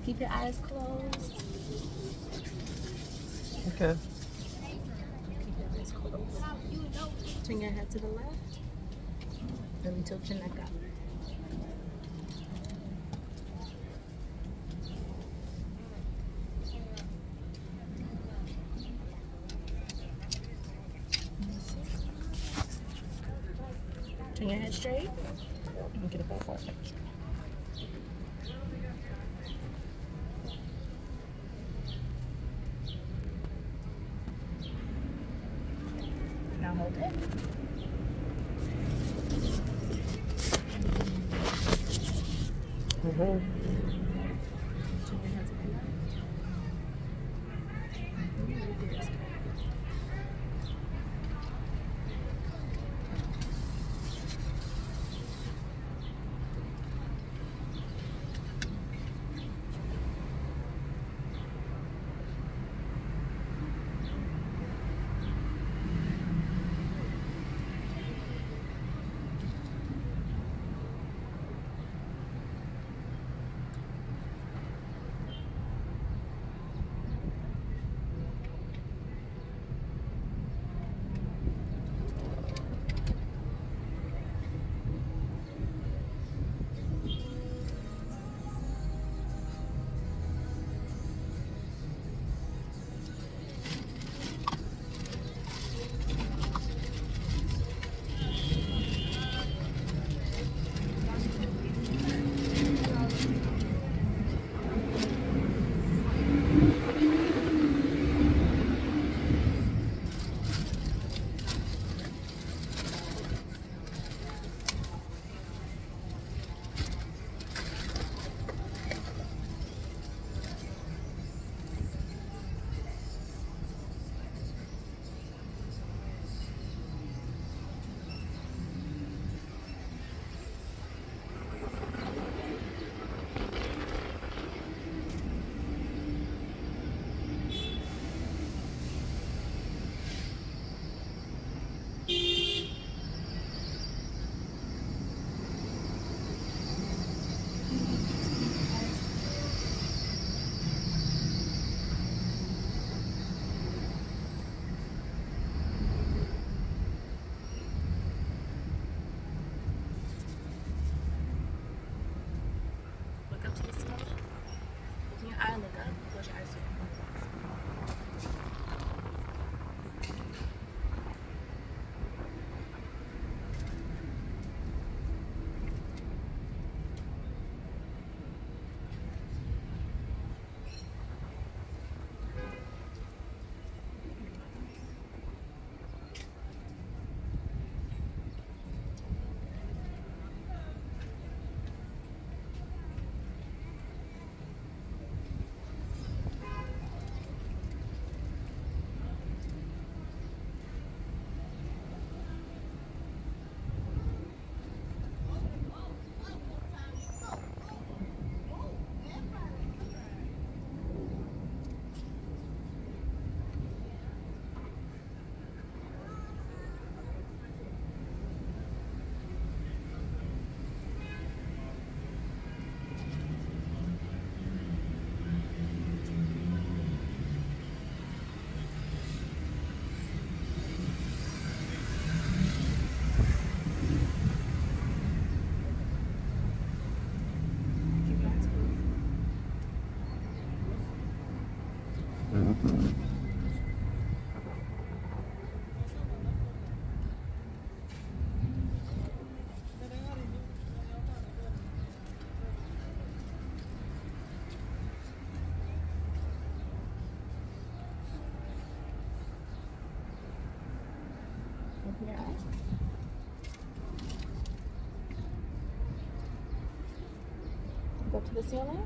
Keep your eyes closed. Okay. Keep your eyes closed. Turn your head to the left. Then tilt your neck up. Turn your head straight. And get a full picture. Now hold it. Mm-hmm. Turn your head to the left. Look up to the ceiling. Open your eye, look up. Close your eyes to the open your eye. Go to the ceiling.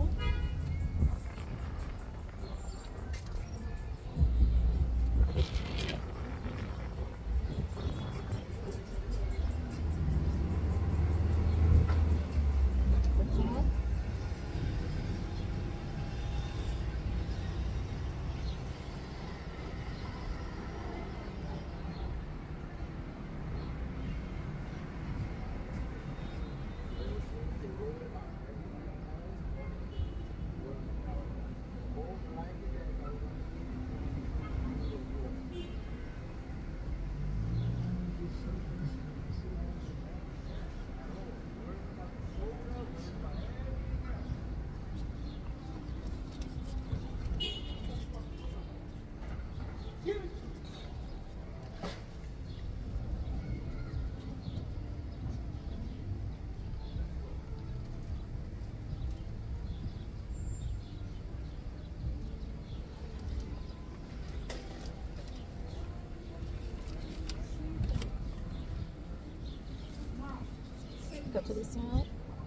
Go to the side.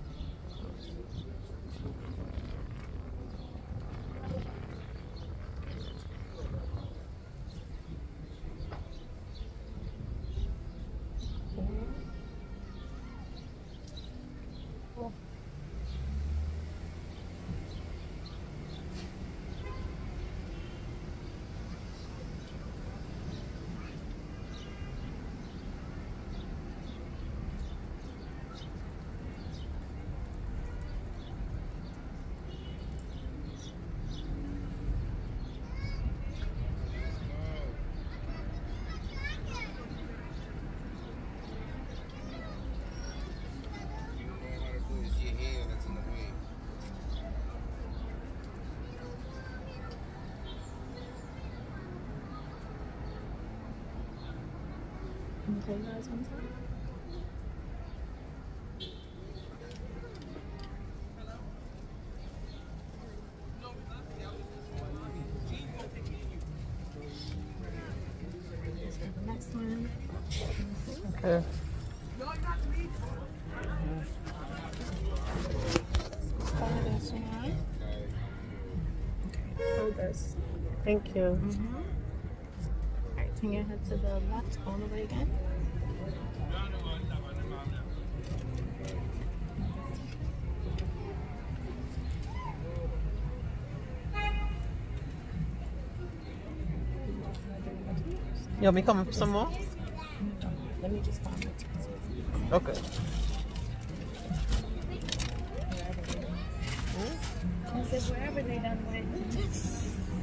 Okay, guys, one time. The next one. Okay. Follow this one. Okay, hold this. Thank you. Alright, turn your head to the left all the way again. You want me to come some more? Let me just find it. Okay. I said wherever they done went.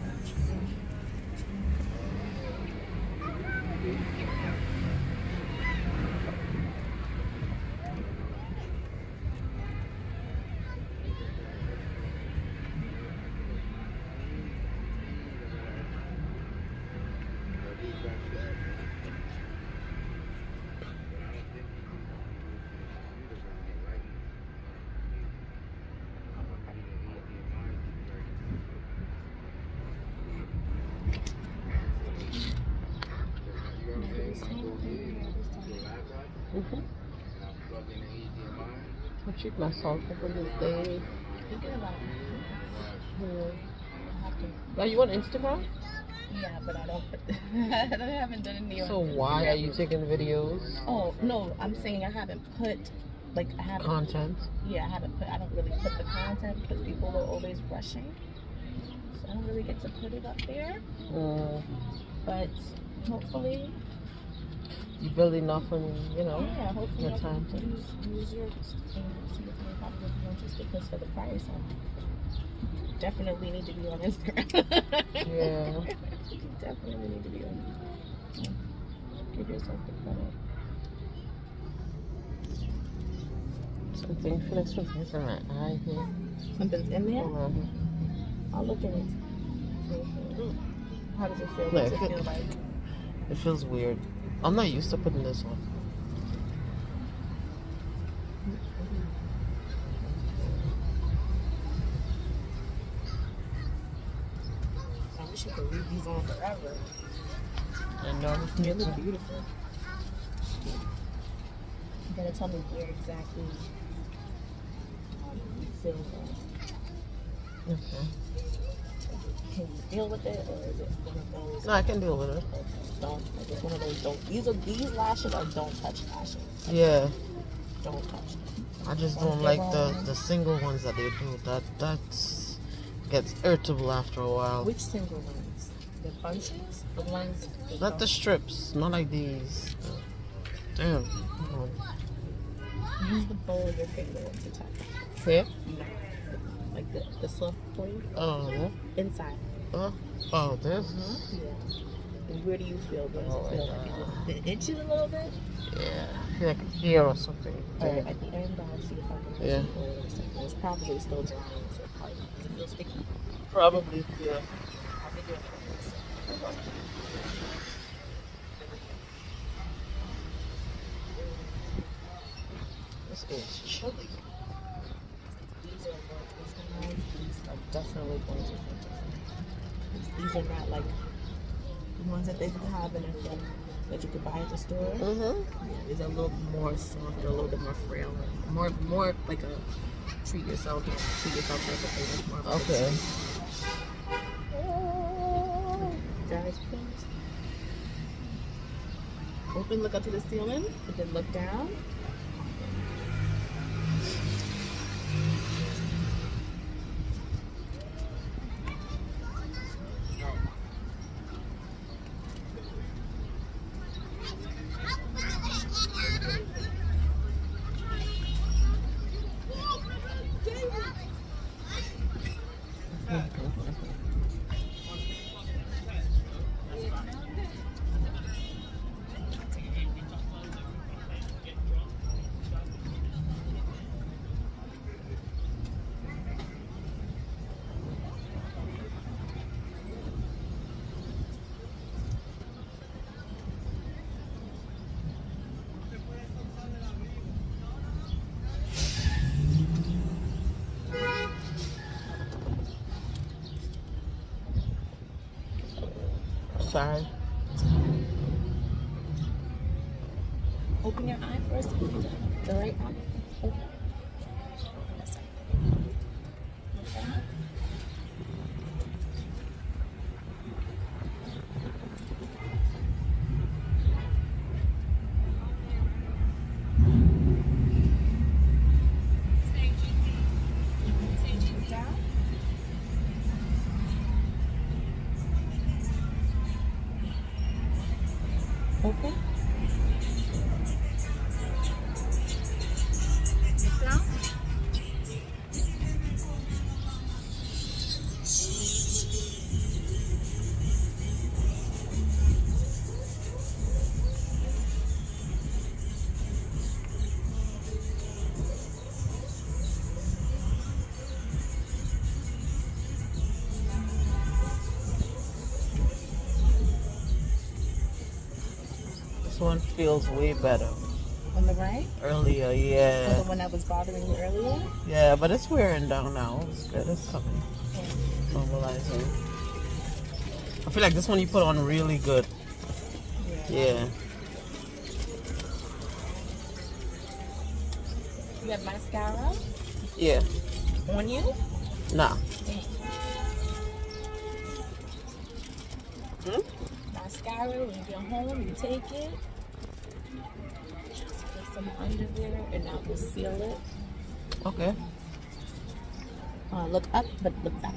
I treat myself for this day. Thinking about it. Yeah. I have to. Now you on Instagram? Yeah, but I don't put. I haven't done any. So why are you taking videos? Oh no, I'm saying I haven't put like I haven't. Content. Yeah, I haven't put. I don't really put the content because people are always rushing, so I don't really get to put it up there. But hopefully. You build enough on, you know, Yeah, hopefully your time to use your see if you probably would be interested because for the price, I definitely need to be on Instagram. Yeah. You definitely need to be on. Give yourself the credit. Something Felix was missing my eye here. Something's in there? I'll look at it. How does it feel? What does it feel like? It feels weird. I'm not used to putting this on. I wish you could leave these on forever. I know. They look beautiful. You gotta tell me where exactly you feel that. Okay. Can you deal with it, or is it one of those? No, I can deal with it. Don't, like, it's one of those don't. These lashes are don't touch lashes. Yeah. Don't touch them. I just don't like the single ones that they do. That gets irritable after a while. Which single ones? The bunches? The ones? Not the strips. Not like these. Damn. Use the bowl of your finger to touch. Here? No. Like the soft point? Oh, yeah. Inside. Oh, this? Yeah. And where do you feel? Where does Oh, it feel? Like it itches a little bit? Yeah. Like here or something. Alright, at the end, I'll see if I can Yeah. It's probably still drying, so it probably does it feel sticky. Probably, yeah. I'll be doing it. This is chilly. These are definitely going to feel different. These are not like the ones that they have in that you could buy at the store. Mm-hmm. Yeah, these are a little more softer, a little bit more frail, more like a treat yourself type of thing. More of Okay. Guys, please. Open, look up to the ceiling, and then look down. Sorry. Open your eye first. The right eye. Open. Open. Down. This one feels way better. On the right? Earlier, Or yeah. the one that was bothering you earlier? Yeah, but it's wearing down now. It's good. It's coming. Normalizing. I feel like this one you put on really good. Yeah. You have mascara Yeah. on you? Nah. Mascara, when you get home, you take it. Just put some under there and that will seal it. Okay. Look up, but look back.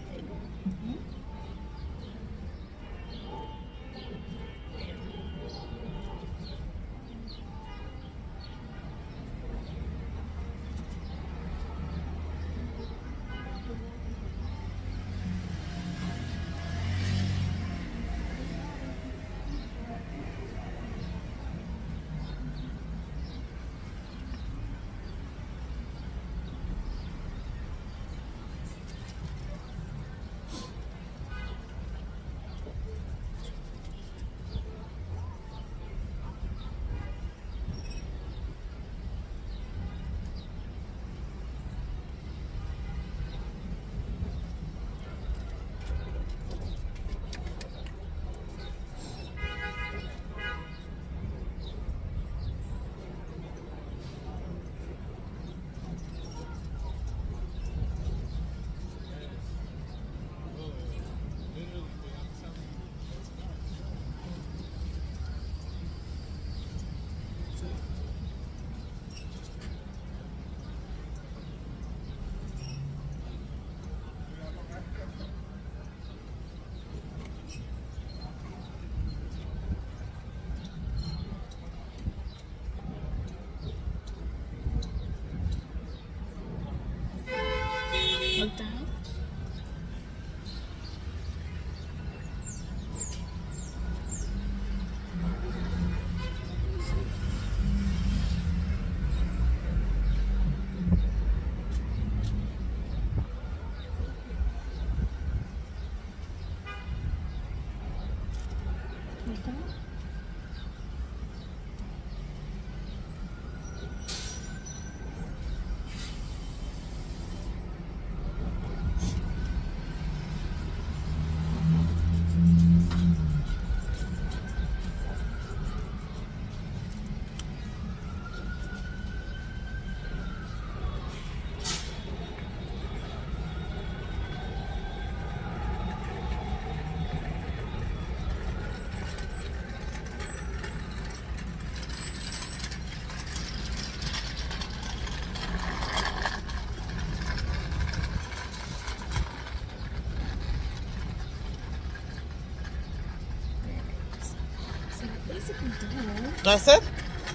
basically done. That's it?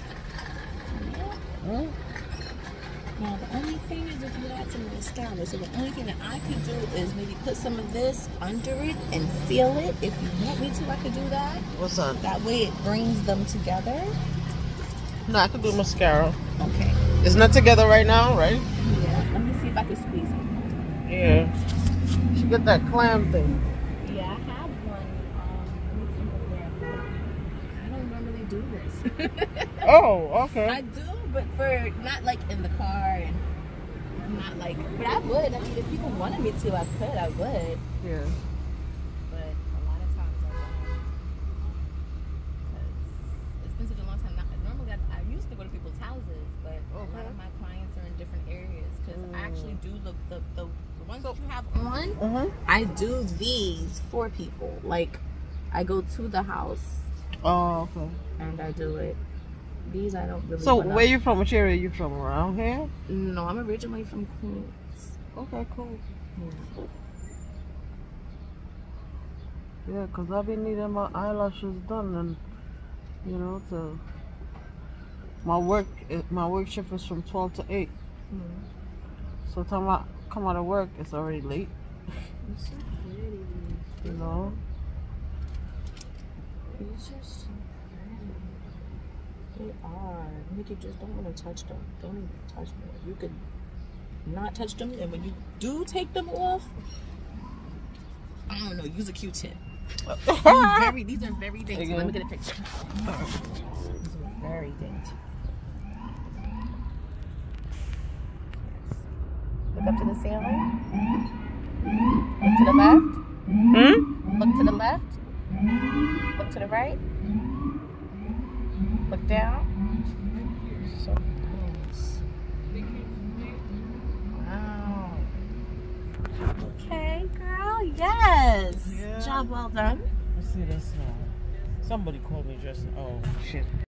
Yeah. Mm. Now the only thing is if you add some mascara, so the only thing that I could do is maybe put some of this under it and seal it. If you want me to, I could do that. What's that? That way it brings them together. No, I could do mascara. Okay. It's not together right now, right? Yeah. Let me see if I can squeeze it. Yeah. You should get that clam thing. Yeah, I have one. I don't normally do this. Oh, okay. I do, but for not like in the car and not like. But I would. I mean, if people wanted me to, I could. I would. Yeah. But a lot of times I don't. Because it's been such a long time. Normally, I used to go to people's houses, but a lot of my clients are in different areas. Because I actually do the ones that you have on. I do these for people. Like, I go to the house. Oh, okay. And I do it. These I don't really. So where you from? Which area you from? Around here? No, I'm originally from Queens. Okay, cool. Yeah. Yeah, cause I've been needing my eyelashes done, and you know, to my work shift is from 12 to 8. So time I come out of work, it's already late. It's so pretty. You know. These are so pretty. They are. Make you just don't want to touch them. Don't even touch them. You could not touch them, and when you do take them off, I don't know. Use a Q-tip. These are very dainty. Let me get a picture. These are very dainty. Look up to the ceiling. Look to the left. Look to the left. Look to the right. Look down. So close. Wow. Okay, girl. Yes. Yeah. Job well done. Let's see this now. Somebody called me just. Oh shit.